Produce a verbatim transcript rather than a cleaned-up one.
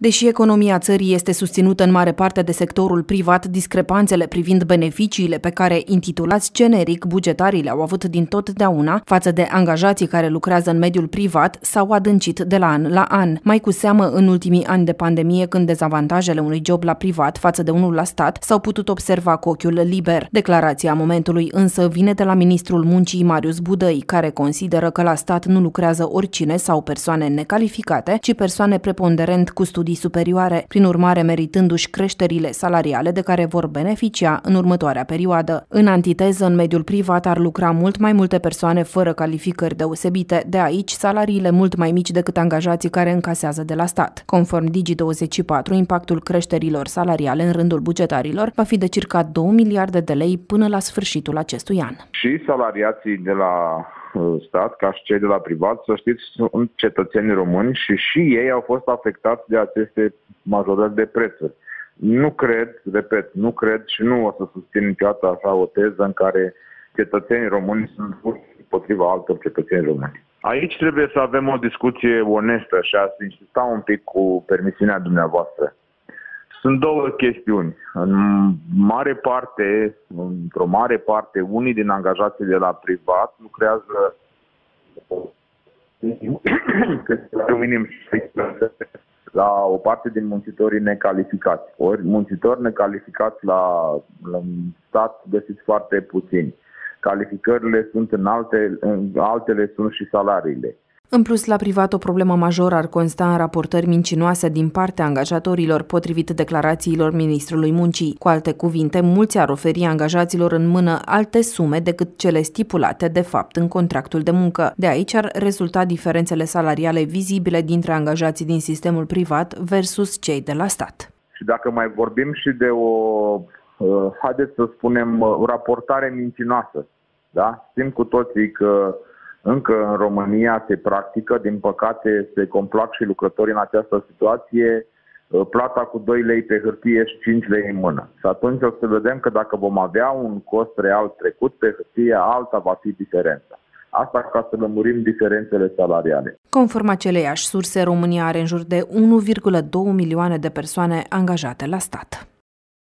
Deși economia țării este susținută în mare parte de sectorul privat, discrepanțele privind beneficiile pe care, intitulați generic, bugetarii le-au avut din totdeauna față de angajații care lucrează în mediul privat s-au adâncit de la an la an. Mai cu seamă în ultimii ani de pandemie, când dezavantajele unui job la privat față de unul la stat s-au putut observa cu ochiul liber. Declarația momentului însă vine de la ministrul muncii Marius Budăi, care consideră că la stat nu lucrează oricine sau persoane necalificate, ci persoane preponderent cu studii superioare, prin urmare meritându-și creșterile salariale de care vor beneficia în următoarea perioadă. În antiteză, în mediul privat ar lucra mult mai multe persoane fără calificări deosebite, de aici salariile mult mai mici decât angajații care încasează de la stat. Conform Digi douăzeci și patru, impactul creșterilor salariale în rândul bugetarilor va fi de circa două miliarde de lei până la sfârșitul acestui an. Și salariații de la stat, ca și cei de la privat, să știți, sunt cetățeni români și și ei au fost afectați de aceste majorări de prețuri. Nu cred, repet, nu cred și nu o să susțin niciodată așa o teză în care cetățenii români sunt împotriva altor cetățeni români. Aici trebuie să avem o discuție onestă și aș insista un pic cu permisiunea dumneavoastră. Sunt două chestiuni. În mare parte, într-o mare parte, unii din angajații de la privat lucrează minim la o parte din muncitorii necalificați. Ori muncitori necalificați la, la stat găsiți foarte puțini. Calificările sunt în alte, în altele sunt și salariile. În plus, la privat, o problemă majoră ar consta în raportări mincinoase din partea angajatorilor, potrivit declarațiilor ministrului muncii. Cu alte cuvinte, mulți ar oferi angajaților în mână alte sume decât cele stipulate de fapt în contractul de muncă. De aici ar rezulta diferențele salariale vizibile dintre angajații din sistemul privat versus cei de la stat. Și dacă mai vorbim și de o, uh, haideți să spunem, o raportare mincinoasă, da? Știm cu toții că încă în România se practică, din păcate se complac și lucrătorii în această situație, plata cu doi lei pe hârtie și cinci lei în mână. Și atunci o să vedem că dacă vom avea un cost real trecut pe hârtie, alta va fi diferența. Asta ca să lămurim diferențele salariale. Conform aceleiași surse, România are în jur de unu virgulă doi milioane de persoane angajate la stat.